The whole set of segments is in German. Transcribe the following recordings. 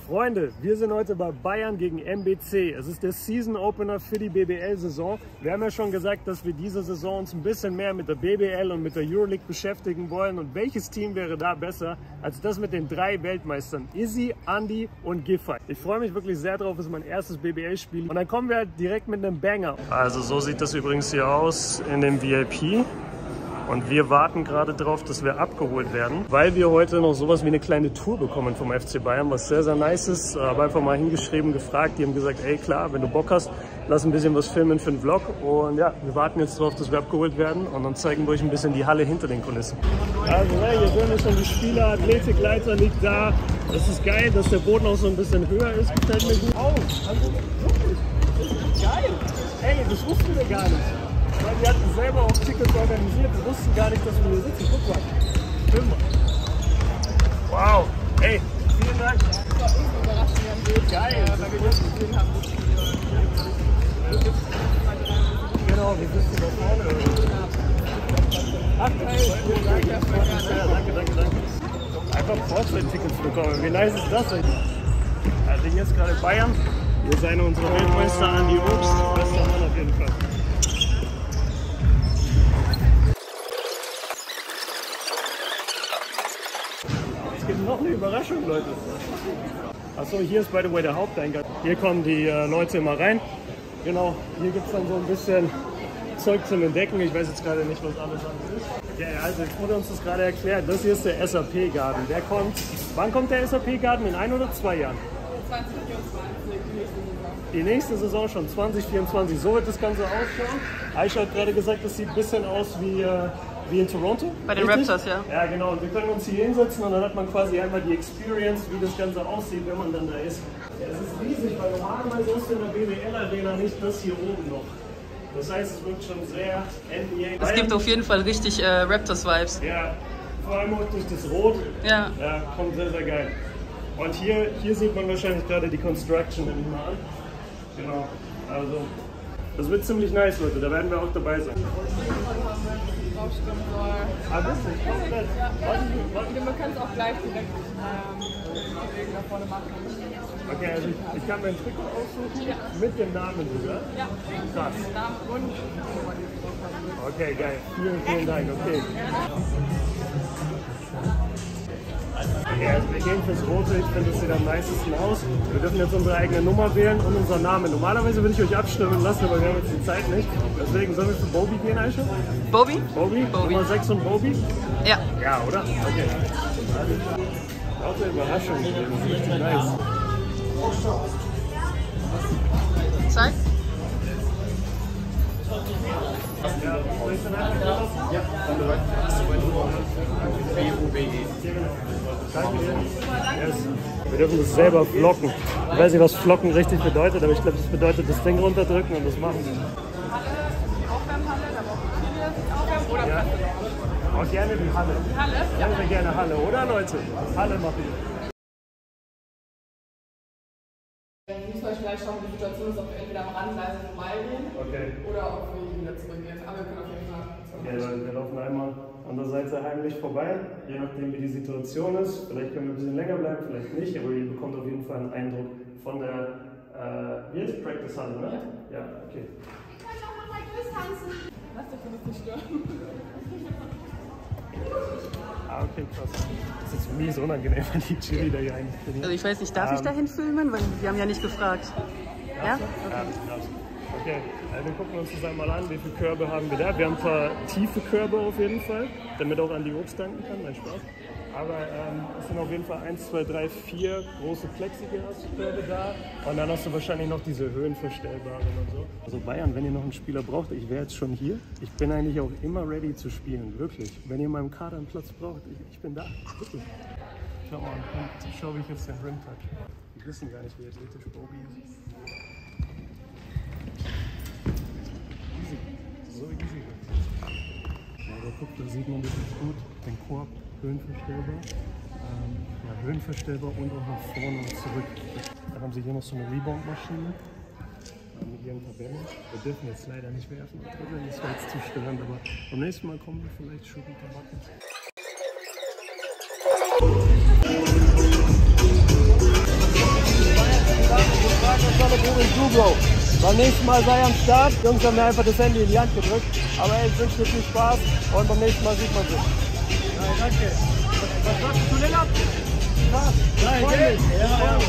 Freunde, wir sind heute bei Bayern gegen MBC. Es ist der Season Opener für die BBL-Saison. Wir haben ja schon gesagt, dass wir diese Saison uns ein bisschen mehr mit der BBL und mit der Euroleague beschäftigen wollen. Und welches Team wäre da besser als das mit den 3 Weltmeistern? Izzy, Andy und Giffey. Ich freue mich wirklich sehr drauf, es ist mein erstes BBL-Spiel. Und dann kommen wir halt direkt mit einem Banger. Also so sieht das übrigens hier aus in dem VIP. Und wir warten gerade drauf, dass wir abgeholt werden, weil wir heute noch sowas wie eine kleine Tour bekommen vom FC Bayern, was sehr, sehr nice ist. Habe einfach mal hingeschrieben, gefragt. Die haben gesagt, ey klar, wenn du Bock hast, lass ein bisschen was filmen für den Vlog. Und ja, wir warten jetzt drauf, dass wir abgeholt werden und dann zeigen wir euch ein bisschen die Halle hinter den Kulissen. Also hier sehen wir schon die Spieler, Athletikleiter liegt da. Das ist geil, dass der Boden auch so ein bisschen höher ist, gefällt mir gut. Oh, also wirklich, das ist geil. Ey, das wussten wir gar nicht. Weil die hatten selber auch Tickets organisiert, wir wussten gar nicht, dass wir hier sitzen. Guck mal, film mal. Wow, ey, vielen Dank. Das war uns überraschend, geil. Weil wir das gesehen haben. Genau, wir sitzen da vorne. Ach, geil, vielen Dank. Danke. Einfach Vorzeit-Tickets bekommen, wie nice ist das denn? Also hier ist gerade Bayern, hier ist einer unserer Weltmeister, Andy Obst, bester Mann auf jeden Fall. Noch eine Überraschung, Leute. Achso, hier ist by the way der Haupteingang. Hier kommen die Leute immer rein. Genau, hier gibt es dann so ein bisschen Zeug zum Entdecken. Ich weiß jetzt gerade nicht, was alles ist. Okay, also jetzt wurde uns das gerade erklärt. Das hier ist der SAP Garden. Der kommt. Wann kommt der SAP Garden? In 1 oder 2 Jahren? 2024, die nächste Saison schon, 2024. So wird das Ganze ausschauen. Aisha hat gerade gesagt, das sieht ein bisschen aus wie in Toronto? Bei den Raptors, ja. Ja, genau. Und wir können uns hier hinsetzen und dann hat man quasi einmal die Experience, wie das Ganze aussieht, wenn man dann da ist. Ja, es ist riesig, weil normalerweise ist in der BBL-Arena nicht das hier oben noch. Das heißt, es wird schon sehr NBA. Es gibt auf jeden Fall richtig Raptors-Vibes. Ja, vor allem auch durch das Rot. Ja. Ja, kommt sehr, sehr geil. Und hier sieht man wahrscheinlich gerade die Construction, nehme ich mal an. Genau. Also, das wird ziemlich nice, Leute. Da werden wir auch dabei sein. Ah, das ist komplett. Ja. Man kann es auch gleich direkt da vorne machen. Okay, also ich kann mein Trikot aussuchen mit dem Namen sogar. Ja, krass. Namen und okay, geil. Vielen Dank. Okay. Okay, also wir gehen fürs Rote, ich finde, das sieht am nicesten aus. Wir dürfen jetzt unsere eigene Nummer wählen und unseren Namen. Normalerweise würde ich euch abstimmen lassen, aber wir haben jetzt die Zeit nicht. Deswegen sollen wir für Bobby gehen, Aisha? Bobby? Nummer 6 und Bobby? Ja. Ja, oder? Okay. Lauter Überraschung, das ist richtig nice. Zeig. Ja, soll ich dann einfach lassen? Ja, danke dir. Yes. Wir dürfen das selber flocken. Ich weiß nicht, was flocken richtig bedeutet, aber ich glaube, das bedeutet das Ding runterdrücken und das machen wir. Aufwärmen, ja. Auch gerne die Halle. Halle? Ja, wir gerne Halle, oder Leute? Halle machen wir. Wir müssen euch vielleicht schauen, wie die Situation ist, ob wir entweder am Randgleis vorbeigehen oder ob wir wieder zurückgehen. Aber wir können auf jeden Fall. Okay, wir laufen einmal an der Seite heimlich vorbei, je nachdem wie die Situation ist. Vielleicht können wir ein bisschen länger bleiben, vielleicht nicht, aber ihr bekommt auf jeden Fall einen Eindruck von der wie heißt Practice Halle, ne? Ja, okay. Ich kann auch noch mal durchtanzen. Lass dich nicht stören. Ah, okay, krass. Das ist mies unangenehm, wenn die Chili da hier eigentlich trainiert. Also ich weiß nicht, darf ich dahin filmen? Weil wir haben ja nicht gefragt. Ja? Okay, wir gucken uns das einmal an, wie viele Körbe haben wir da. Wir haben ein paar tiefe Körbe auf jeden Fall, damit auch Andy Obst danken kann, nein Spaß. Aber es sind auf jeden Fall 1, 2, 3, 4 große Plexiglas-Körbe da. Und dann hast du wahrscheinlich noch diese höhenverstellbaren und so. Also Bayern, wenn ihr noch einen Spieler braucht, ich wäre jetzt schon hier. Ich bin eigentlich auch immer ready zu spielen, wirklich. Wenn ihr in meinem Kader einen Platz braucht, ich bin da. Wirklich. Schau mal, schau, wie ich jetzt den Rim touch. Die wissen gar nicht, wie athletisch Bobby ist. Easy. So easy. Ja, aber guck, da sieht man wirklich gut den Korb. Höhenverstellbar, höhenverstellbar und auch nach vorne und zurück. Dann haben sie hier noch so eine Rebound-Maschine. Mit ihren Tabellen. Wir dürfen jetzt leider nicht werfen, das war jetzt zu störend, aber beim nächsten Mal kommen wir vielleicht schon mit der Backe. Bro. Beim nächsten Mal sei am Start. Die Jungs haben mir einfach das Handy in die Hand gedrückt. Aber ey, ich wünsche dir viel Spaß und beim nächsten Mal sieht man sich. Nein, danke. Was sagst du, Lennart? Krass. Nein, gell? Ja, ja.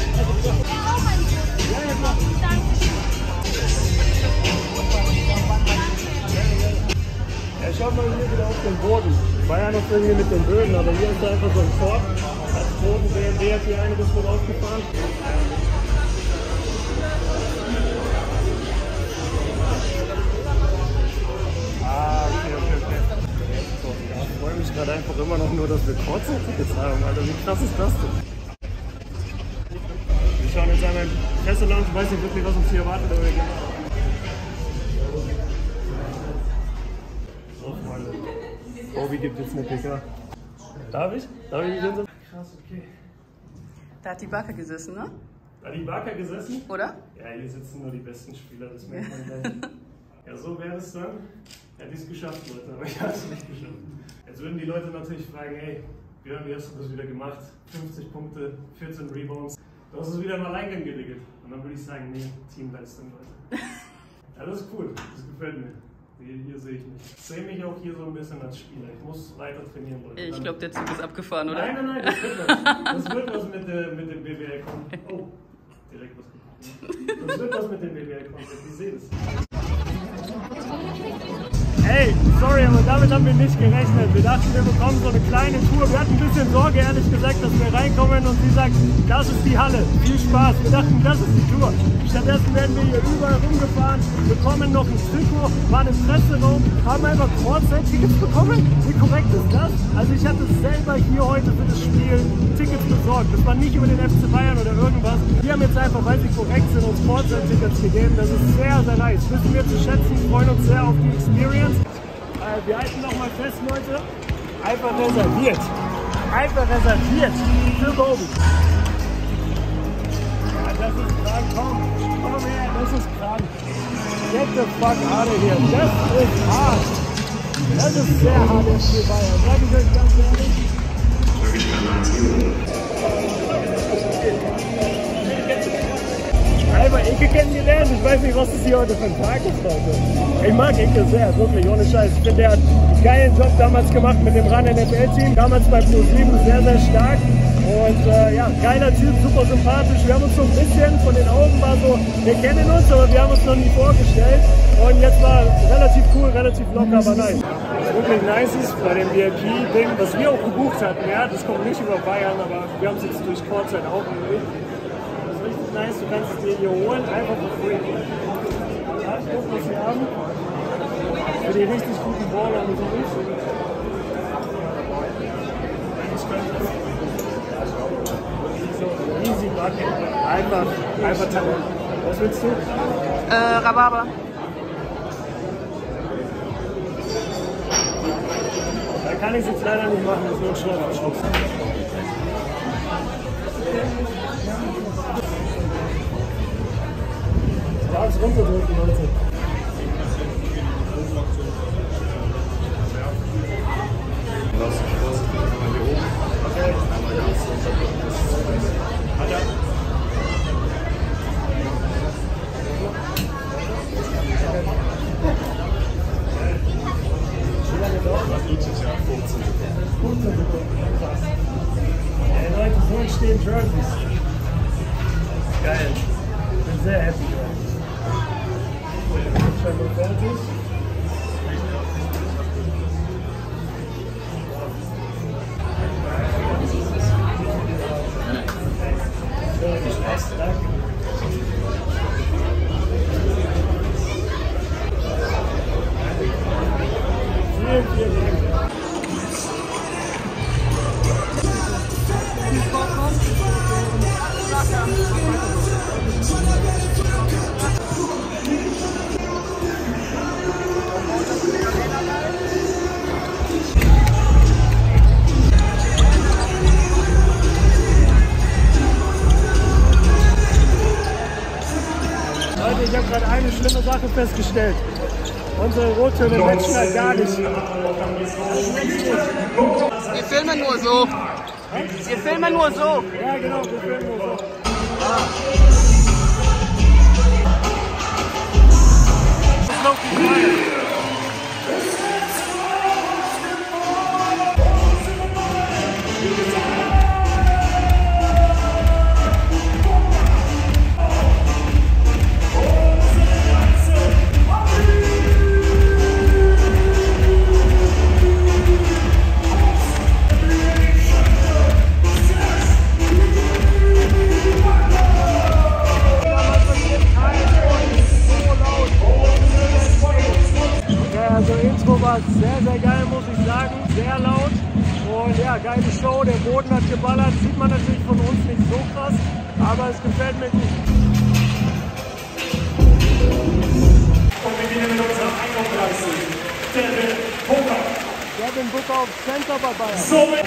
Ja, schaut mal hier wieder auf den Boden. War ja noch irgendwie mit den Böden, aber hier ist einfach so ein Korb. Als Boden BMW hat hier einiges mit aufgefahren. Okay. Ich freue mich gerade einfach immer noch nur, dass wir Kurzzeit-Tickets haben. Alter, wie krass ist das denn? Wir schauen jetzt einmal im Presselounge. Ich weiß nicht wirklich, was uns hier erwartet, aber wir gehen. So, Freunde. Bobby gibt jetzt eine PK. Darf ich? Darf ich nicht hin? Krass, okay. Da hat die Barca gesessen, ne? Da hat die Barca gesessen? Oder? Ja, hier sitzen nur die besten Spieler, das merkt man gleich. Ja, so wäre es dann. Hätte ich es geschafft, Leute, aber ich habe es nicht geschafft. Jetzt würden die Leute natürlich fragen, hey, Björn, wie hast du das wieder gemacht? 50 Punkte, 14 Rebounds. Du hast es wieder im Alleingang geregelt. Und dann würde ich sagen, nee, Teamleistung, Leute. Ja, das ist cool, das gefällt mir. Hier sehe ich nicht. Ich sehe mich auch hier so ein bisschen als Spieler. Ich muss weiter trainieren, Leute. Ich glaube, der Zug ist abgefahren, oder? Nein, das wird was. Das wird was mit dem BWL kommen. Oh, direkt was gekommen. Das wird was mit dem BWL kommen, ich sehe das. Hey, sorry, aber damit haben wir nicht gerechnet. Wir dachten, wir bekommen so eine kleine Tour. Wir hatten ein bisschen Sorge, ehrlich gesagt, dass wir reinkommen und sie sagt, das ist die Halle. Viel Spaß. Wir dachten, das ist die Tour. Stattdessen werden wir hier überall rumgefahren, bekommen noch ein Trikot, waren im Presseraum, haben einfach Kurzzeit-Tickets bekommen. Wie korrekt ist das? Also ich hatte selber hier heute für das Spiel Tickets besorgt. Das war nicht über den FC Bayern oder irgendwas. Wir haben jetzt einfach, weil sie korrekt sind, uns Kurzzeit-Tickets gegeben. Das ist sehr, sehr nice. Wissen wir zu schätzen, freuen uns sehr auf die Experience. Wir halten noch mal fest, Leute. Einfach reserviert. Einfach reserviert für Bobby. Ja, das ist krank. Komm her, das ist krank. Get the fuck out of here. Das ist hart. Das ist sehr hart, der FC Bayern. Sag ich euch ganz ehrlich. Einfach Icke kennengelernt. Ich weiß nicht, was das hier heute für ein Tag ist, Leute. Ich mag Icke sehr, wirklich, ohne Scheiß. Ich finde, der hat einen geilen Job damals gemacht mit dem RAN-NFL-Team. Damals bei Pro7 sehr, sehr stark. Und ja, geiler Typ, super sympathisch. Wir haben uns so ein bisschen von den Augen war so, wir kennen uns, aber wir haben uns noch nie vorgestellt. Und jetzt war relativ cool, relativ locker, aber nice. Was wirklich nice ist bei dem VIP-Ding, was wir auch gebucht hatten, ja, das kommt nicht über Bayern, aber wir haben es jetzt durch Kurzzeit auch irgendwie. Nice, du kannst es dir hier holen, einfach für free. Ja, guck, was wir haben. Für die richtig guten Baller und so nicht. So, easy Bucket. Einfach Talent. Was willst du? Rhabarber. Da kann ich es jetzt leider nicht machen, das ist nur ein Schlussverschluss. Darf es runterdrücken, Leute. Okay. Hey Leute, so entstehen Jerseys. Geil. Ich bin sehr happy. Schon mal fertig. Danke. Vielen Dank. Leute, ich habe gerade eine schlimme Sache festgestellt. Unsere Rottöne matchen halt gar nicht. Wir filmen nur so. Wir filmen nur so. Ja, genau, wir filmen nur so. aber es gefällt mir gut. Und wir gehen mit unserem 31. Devin Booker. Devin Booker auf Center bei Bayern. Somit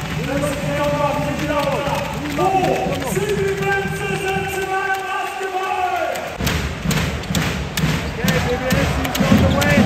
Okay, BBL season on the way.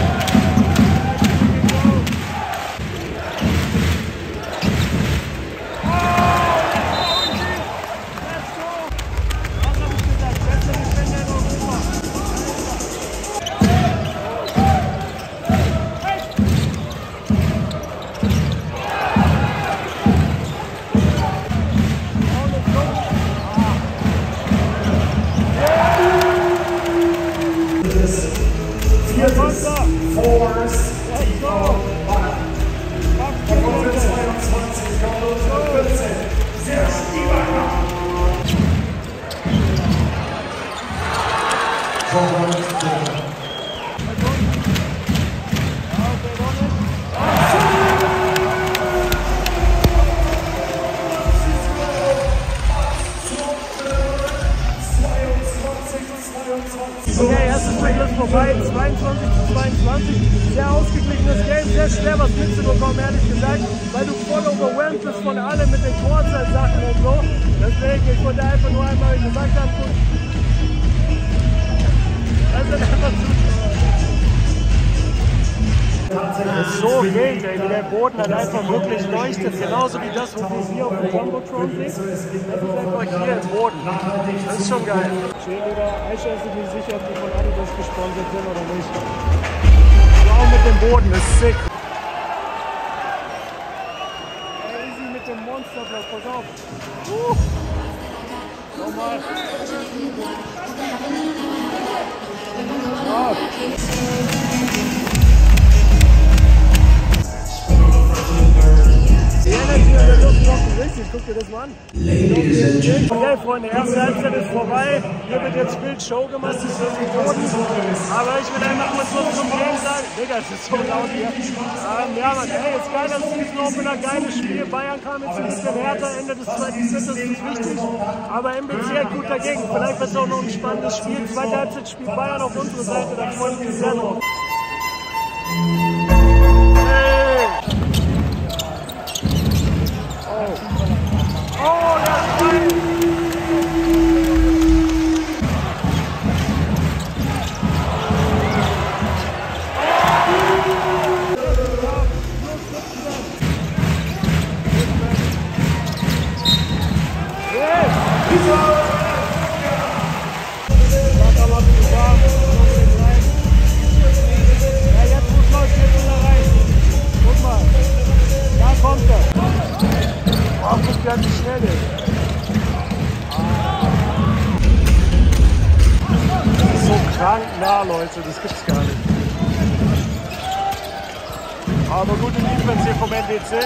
Okay, erstes Drittel ist vorbei, 22:22. Sehr ausgeglichenes Game, sehr schwer was mitzubekommen, ehrlich gesagt, weil du voll overwhelmed bist von allem mit den Kurzzeit-Sachen und so. Deswegen, ich wollte einfach nur einmal gesagt haben, gut. Das sind einfach Zuschauer. Das ist so wild, ey, wie der Boden halt einfach wirklich leuchtet, genauso wie das, was wir hier auf dem Jumbotron sehen. Das ist einfach hier im Boden. Das ist schon geil. Cheerleader, Aisha ist sich nicht sicher, ob die von Adidas gesponsert sind oder nicht. Aber auch mit dem Boden, das ist sick. Ey, easy mit dem Monsterblock, pass auf. Nochmal. Ja. Die Energy und der Luft rocken richtig, guck dir das mal an. Okay, Freunde, erste Halbzeit ist vorbei. Hier wird jetzt wild Show gemacht, das ist die Boden. Aber ich will einfach mal so zum Game sagen. Digga, es ist so laut hier. Ja, Mann, ey, jetzt geiler Season Opener, geiles Spiel. Bayern kam jetzt ein bisschen härter, Ende des zweiten Setters ist wichtig. Aber MBC hat gut dagegen. Vielleicht wird es auch noch ein spannendes Spiel. Zweite Halbzeit spielt Bayern auf unsere Seite, da freuen wir uns sehr drauf. Oh, das ist geil! Ganz schnell ist. Das ist so krank nah, Leute, das gibt's gar nicht. Aber gute Defense hier vom NBC.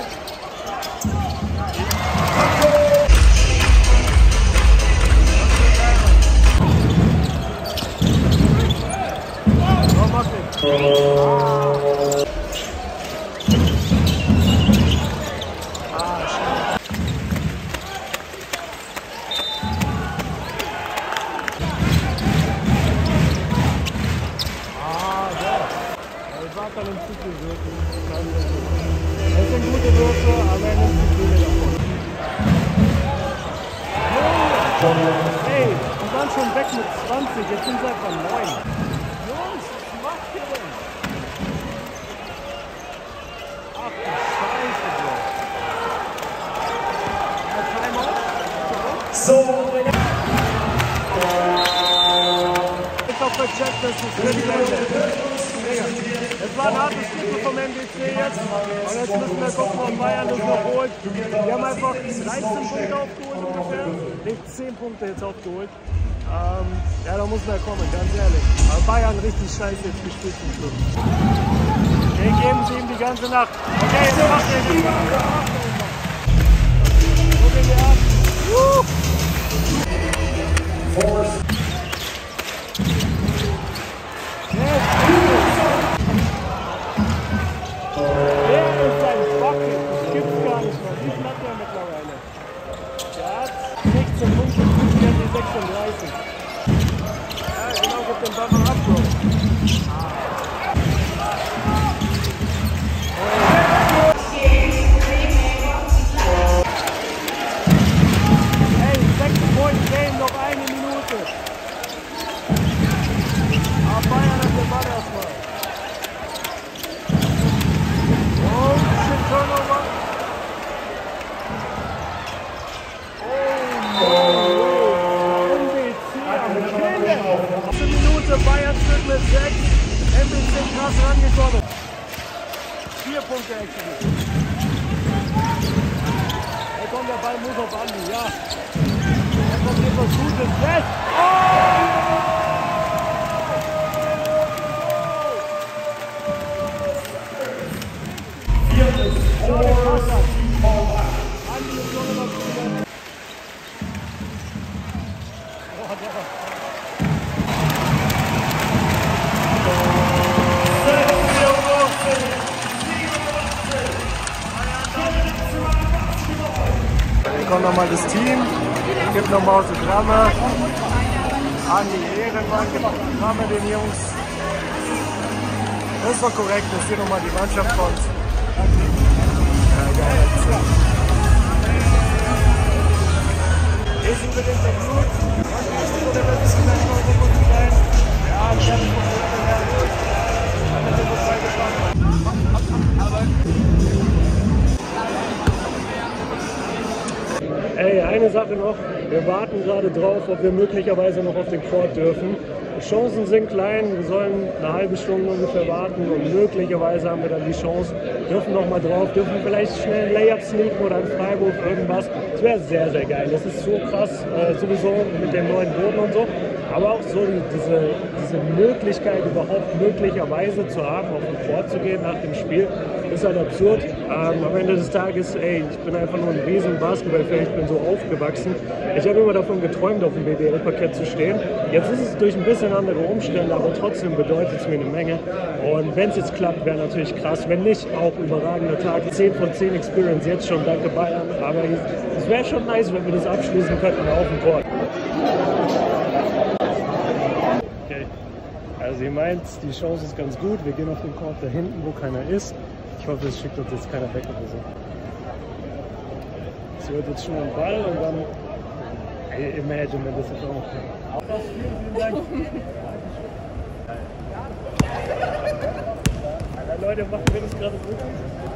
So, mach den. Das sind gute Würfe, aber er nimmt die viele davon. Hey, die waren schon weg mit 20, jetzt sind sie einfach 9. Jungs, was macht ihr denn? Ach du Scheiße, Bro. So, jetzt auch vercheckt, dass es nicht endet. Es war ein hartes Titel vom NBC jetzt und jetzt müssen wir gucken, ob Bayern das noch holt. Wir haben einfach 13 Punkte aufgeholt ungefähr, nicht 10 Punkte jetzt aufgeholt. Ja, da muss man kommen, ganz ehrlich. Aber Bayern richtig scheiße jetzt gespielt zum Schluss. Wir geben sie ihm die ganze Nacht. Okay, jetzt macht er die. Gucken wir an. Der ist ein Bucket, das gibt's gar nicht mehr. Wie viel hat der mittlerweile? Der hat 16 Punkte. 36. Ja, genau, gibt den Ball mal ab, Bro. Hey, 6-Point-Game, noch eine Minute. Aber Bayern hat den Ball erstmal. Oh, shit, Turnover. Bayern führt mit 6, MBC krass rangekommen. 4 Punkte actually. Hier kommt der Ball, muss auf Andi, ja. Da kommt jetzt was Gutes, yes! Andi ist schon immer gut. Hier kommt nochmal das Team, gibt nochmal Autogramme an die Ehrenmann, gibt Autogramme den Jungs. Das ist doch korrekt, dass hier nochmal die Mannschaft kommt. Ja, geil. Ist unbedingt der Blut. Oder wird es vielleicht noch so gut sein? Ja, ich habe schon Ey, eine Sache noch, wir warten gerade drauf, ob wir möglicherweise noch auf den Court dürfen. Die Chancen sind klein, wir sollen eine halbe Stunde ungefähr warten und möglicherweise haben wir dann die Chance, dürfen noch mal drauf, dürfen vielleicht schnell einen Layup sneaken oder einen Freiwurf, irgendwas. Das wäre sehr, sehr geil. Das ist so krass, sowieso mit dem neuen Boden und so. Aber auch so diese Möglichkeit überhaupt möglicherweise zu haben, auf den Court zu gehen nach dem Spiel, ist halt absurd. Am Ende des Tages, ey, ich bin einfach nur ein riesen Basketballfan, ich bin so aufgewachsen. Ich habe immer davon geträumt, auf dem BBL-Parkett zu stehen. Jetzt ist es durch ein bisschen andere Umstände, aber trotzdem bedeutet es mir eine Menge. Und wenn es jetzt klappt, wäre natürlich krass. Wenn nicht, auch überragender Tag. 10 von 10 Experience jetzt schon, danke Bayern. Aber es wäre schon nice, wenn wir das abschließen könnten auf dem Court. Also ihr meint, die Chance ist ganz gut, wir gehen auf den Court da hinten, wo keiner ist. Ich hoffe, es schickt uns jetzt keiner weg oder so. Es wird jetzt schon ein Ball und dann... Ey, imagine, wenn das jetzt auch noch kommt. Vielen Dank. Alter, Leute, machen wir das gerade wirklich?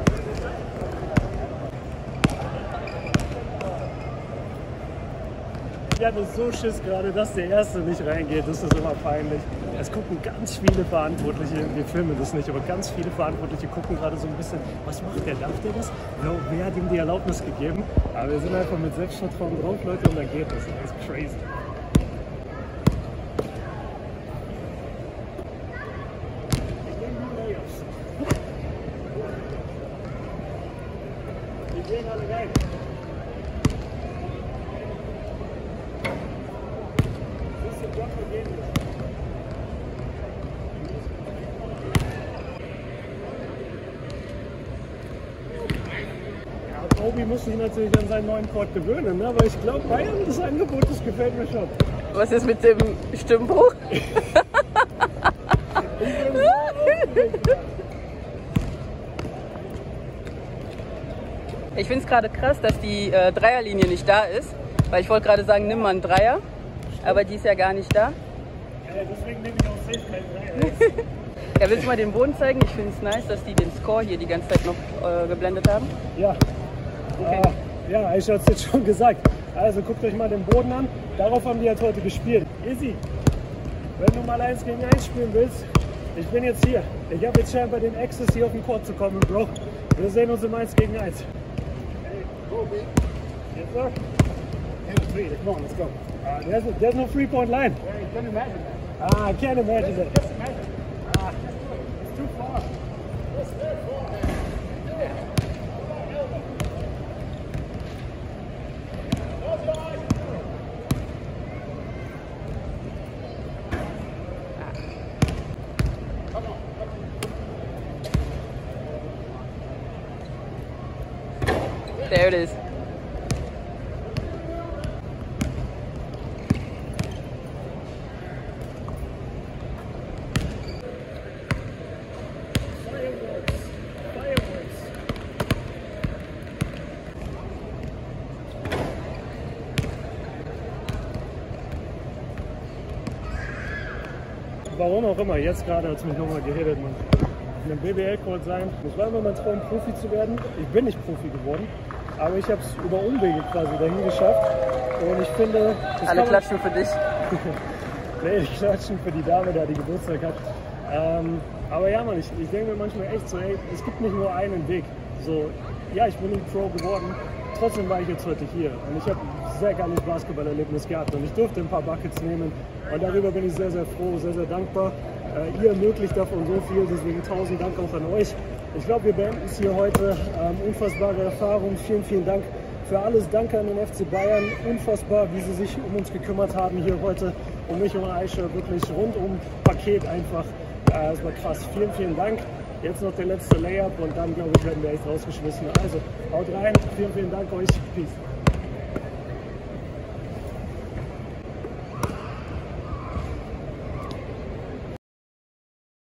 Ich hatte so Schiss gerade, dass der Erste nicht reingeht. Das ist immer peinlich. Es gucken ganz viele Verantwortliche, wir filmen das nicht, aber ganz viele Verantwortliche gucken gerade so ein bisschen, was macht der, darf der das? Wer hat ihm die Erlaubnis gegeben? Aber wir sind einfach mit Selbstvertrauen drauf, Leute, und dann geht das. Das ist crazy. Die gehen alle rein. Obi muss sich natürlich an seinen neuen Court gewöhnen, ne? Aber ich glaube, Bayern, das Angebot, das gefällt mir schon. Was ist mit dem Stimmbruch? Ich finde es gerade krass, dass die Dreierlinie nicht da ist, weil ich wollte gerade sagen, nimm mal einen Dreier, aber die ist ja gar nicht da. Ja, deswegen nehme ich auch safe keinen Dreier. Ja, willst du mal den Boden zeigen? Ich finde es nice, dass die den Score hier die ganze Zeit noch geblendet haben. Ja. Okay. Ja, ich hatte es jetzt schon gesagt. Also guckt euch mal den Boden an. Darauf haben die halt heute gespielt. Easy. Wenn du mal 1 gegen 1 spielen willst, ich bin jetzt hier. Ich habe jetzt scheinbar den Access, hier auf den Court zu kommen, Bro. Wir sehen uns im 1 gegen 1. Hey, go, big. Yes, sir. And 3. Come on, let's go. There's no 3-point line. Yeah, you can't imagine that. I can't imagine that. Just imagine. It's too far. It's very far, man. There it is. warum auch immer, jetzt gerade hat es mich nochmal gehittet, man. In einem BBL-Court sein. Es war immer mein Traum, Profi zu werden. Ich bin nicht Profi geworden, aber ich habe es über Umwege quasi dahin geschafft. Und ich finde... Alle klatschen für dich. Nee, die klatschen für die Dame, die Geburtstag hat. Aber ja, man, ich denke mir manchmal echt so, ey, es gibt nicht nur einen Weg. So, ja, ich bin nie Pro geworden, trotzdem war ich jetzt heute hier. Und ich habe ein sehr geiles Basketballerlebnis gehabt und ich durfte ein paar Buckets nehmen. Und darüber bin ich sehr, sehr froh, sehr, sehr dankbar. Ihr ermöglicht davon so viel, deswegen 1000 Dank auch an euch. Ich glaube, wir beenden es hier heute. Unfassbare Erfahrung, vielen, vielen Dank für alles. Danke an den FC Bayern, unfassbar, wie sie sich um uns gekümmert haben hier heute. Um mich und Aisha, wirklich rundum Paket einfach. Es war krass, vielen, vielen Dank. Jetzt noch der letzte Layup und dann, glaube ich, werden wir echt rausgeschmissen. Also, haut rein, vielen, vielen Dank euch. Peace.